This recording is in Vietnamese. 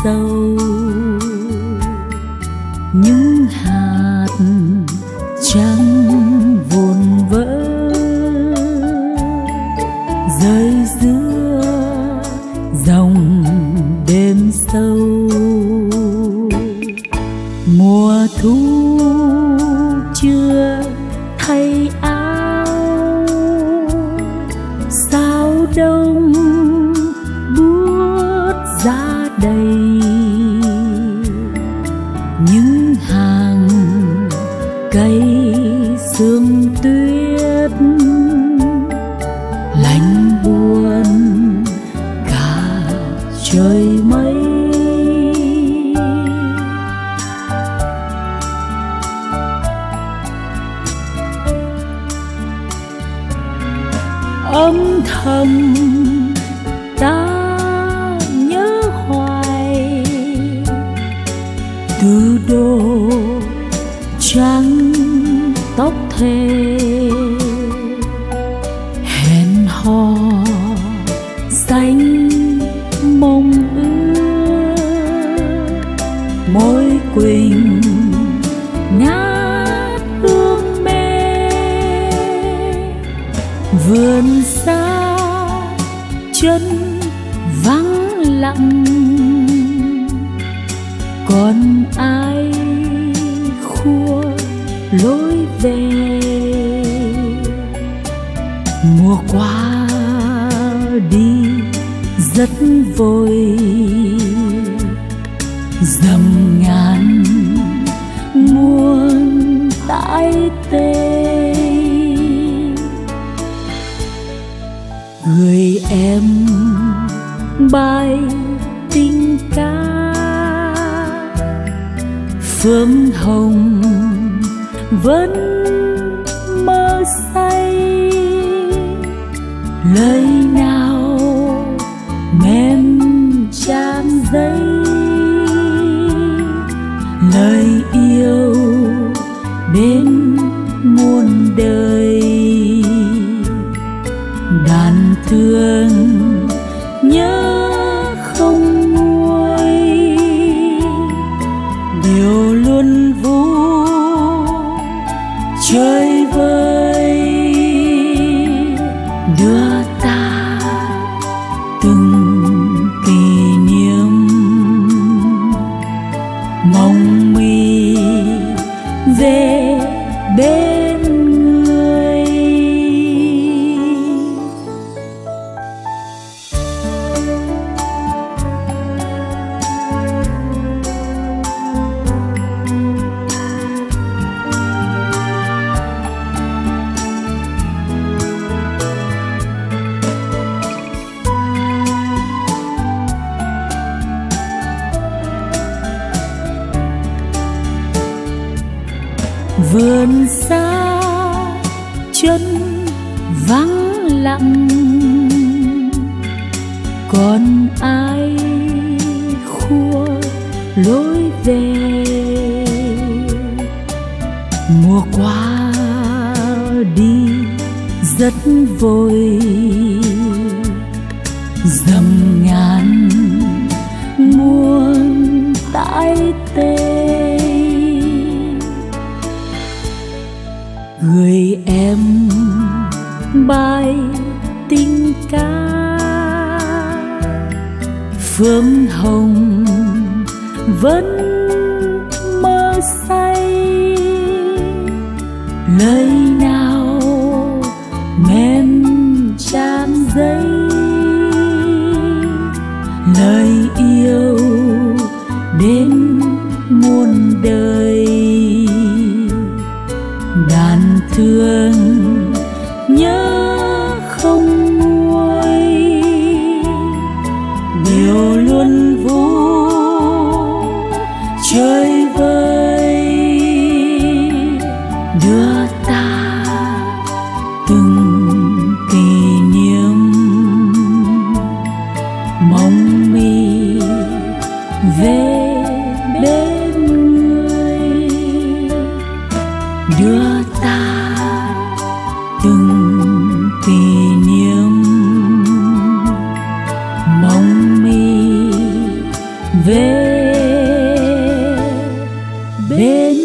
sâu. Những hạt trắng vụn vỡ rơi giữa dòng đêm sâu. Mùa thu chưa thay áo, sao đông buốt giá đầy. Những hàng cây sương tuyết lạnh buồn cả trời mây. Âm thầm ta nhớ hoài từ đồ trắng tóc thề, hẹn hò xanh mong ước. Môi quỳnh ngát hương mê, vườn xa chân vắng lặng. Còn ai khua lối về, mùa qua đi rất vội. Dầm ngàn muôn tái tê, người em bài tình ca. Phượng hồng vẫn mơ say, lời nào mềm chan giấy. Lời yêu đến muôn đời, đàn thương nhớ không nguôi. Điều luôn vu chơi vơi, đưa ta từng kỷ niệm. Mong mi về bên người. Vườn xa chân vắng lặng, còn ai khua lối về. Mùa qua đi rất vội, dầm ngàn muôn tái tê. Người em bài tình ca. Phương hồng vẫn mơ say, lời nào mềm chan giấy. Lời yêu đến muôn đời, đàn thương nhớ không nguôi. Điều luôn vu chơi vơi, đưa ta từng kỷ niệm. Mong mi về bên người, đưa ta từng kỷ niệm. Mong mi về bên